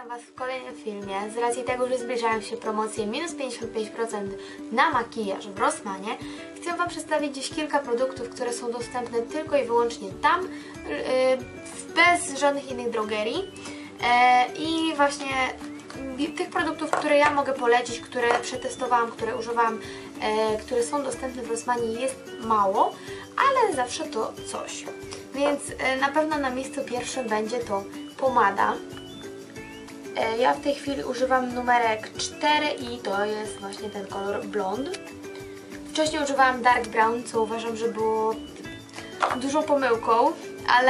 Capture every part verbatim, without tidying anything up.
witam Was w kolejnym filmie. Z racji tego, że zbliżają się promocje minus pięćdziesiąt pięć procent na makijaż w Rossmanie, chcę Wam przedstawić dziś kilka produktów, które są dostępne tylko i wyłącznie tam, yy, bez żadnych innych drogerii. Yy, I właśnie tych produktów, które ja mogę polecić, które przetestowałam, które używałam, yy, które są dostępne w Rossmanie, jest mało, ale zawsze to coś. Więc yy, na pewno na miejscu pierwszym będzie to pomada. Ja w tej chwili używam numerek cztery i to jest właśnie ten kolor blond. Wcześniej używałam dark brown, co uważam, że było dużą pomyłką, ale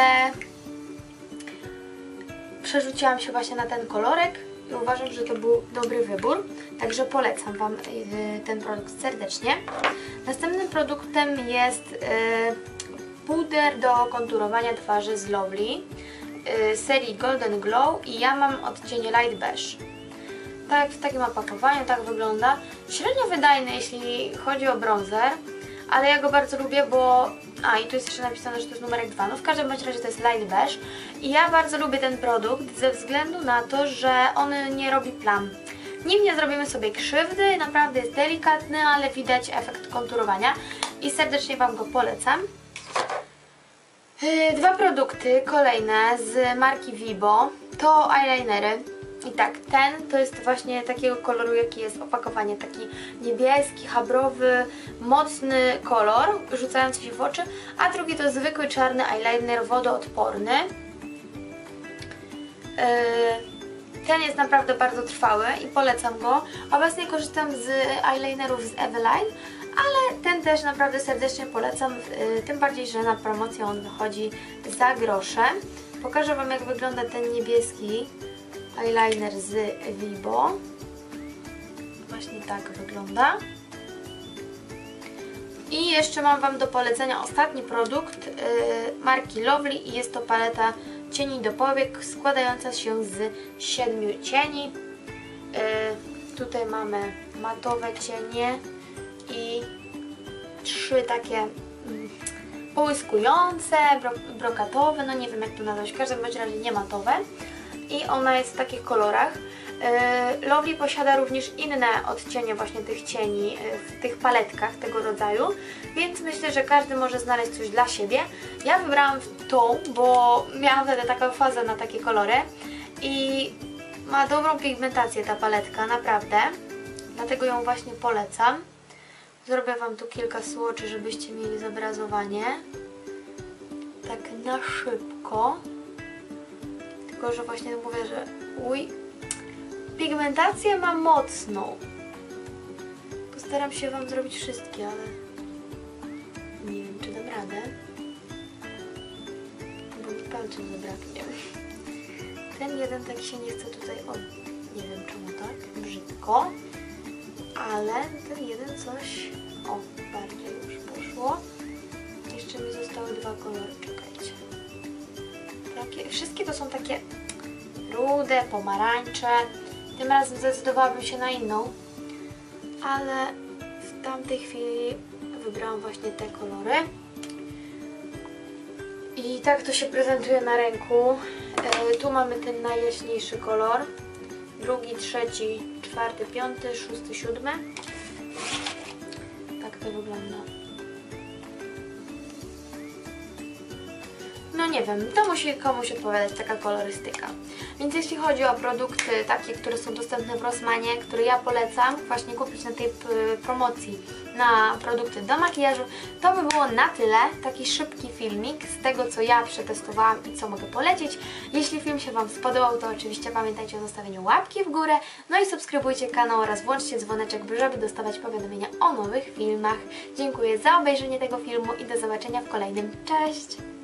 przerzuciłam się właśnie na ten kolorek i uważam, że to był dobry wybór. Także polecam Wam ten produkt serdecznie. Następnym produktem jest puder do konturowania twarzy z Lovely serii Golden Glow i ja mam odcień Light Beige. Tak, w takim opakowaniu, tak wygląda. Średnio wydajny, jeśli chodzi o bronzer, ale ja go bardzo lubię, bo... A, i tu jest jeszcze napisane, że to jest numerek dwa. No w każdym bądź razie to jest Light Beige. I ja bardzo lubię ten produkt ze względu na to, że on nie robi plam. Nim nie zrobimy sobie krzywdy, naprawdę jest delikatny, ale widać efekt konturowania i serdecznie Wam go polecam. Dwa produkty kolejne z marki Vibo to eyelinery. I tak, ten to jest właśnie takiego koloru, jaki jest opakowanie, taki niebieski, habrowy, mocny kolor, rzucający się w oczy, a drugi to zwykły czarny eyeliner wodoodporny. Ten jest naprawdę bardzo trwały i polecam go. Obecnie korzystam z eyelinerów z Eveline, ale ten też naprawdę serdecznie polecam, tym bardziej, że na promocję on wychodzi za grosze. Pokażę Wam, jak wygląda ten niebieski eyeliner z Vibo. Właśnie tak wygląda. I jeszcze mam Wam do polecenia ostatni produkt marki Lovely i jest to paleta cieni do powiek składająca się z siedmiu cieni. Tutaj mamy matowe cienie i trzy takie mm, połyskujące, bro, brokatowe, no nie wiem jak to nazwać, w każdym razie nie matowe. I ona jest w takich kolorach. Yy, Lovely posiada również inne odcienie właśnie tych cieni yy, w tych paletkach tego rodzaju, więc myślę, że każdy może znaleźć coś dla siebie. Ja wybrałam tą, bo miałam wtedy taką fazę na takie kolory i ma dobrą pigmentację ta paletka, naprawdę. Dlatego ją właśnie polecam. Zrobię Wam tu kilka swatchy, żebyście mieli zobrazowanie. Tak na szybko. Tylko, że właśnie mówię, że uj, pigmentację ma mocną. Postaram się Wam zrobić wszystkie, ale nie wiem, czy dam radę. Bo mi palców zabraknie. Ten jeden tak się nie chce tutaj od... Nie wiem czemu tak, brzydko. Ale ten jeden coś... O, bardziej już poszło. Jeszcze mi zostały dwa kolory, czekajcie. Takie, wszystkie to są takie rude, pomarańcze. Tym razem zdecydowałabym się na inną. Ale w tamtej chwili wybrałam właśnie te kolory. I tak to się prezentuje na ręku. E, tu mamy ten najjaśniejszy kolor. Drugi, trzeci, czwarty, piąty, szósty, siódmy. Tak to wygląda. No nie wiem, to musi komuś odpowiadać taka kolorystyka. Więc jeśli chodzi o produkty takie, które są dostępne w Rossmanie, które ja polecam właśnie kupić na tej promocji na produkty do makijażu, to by było na tyle. Taki szybki filmik z tego, co ja przetestowałam i co mogę polecić. Jeśli film się Wam spodobał, to oczywiście pamiętajcie o zostawieniu łapki w górę, no i subskrybujcie kanał oraz włączcie dzwoneczek, żeby dostawać powiadomienia o nowych filmach. Dziękuję za obejrzenie tego filmu i do zobaczenia w kolejnym. Cześć!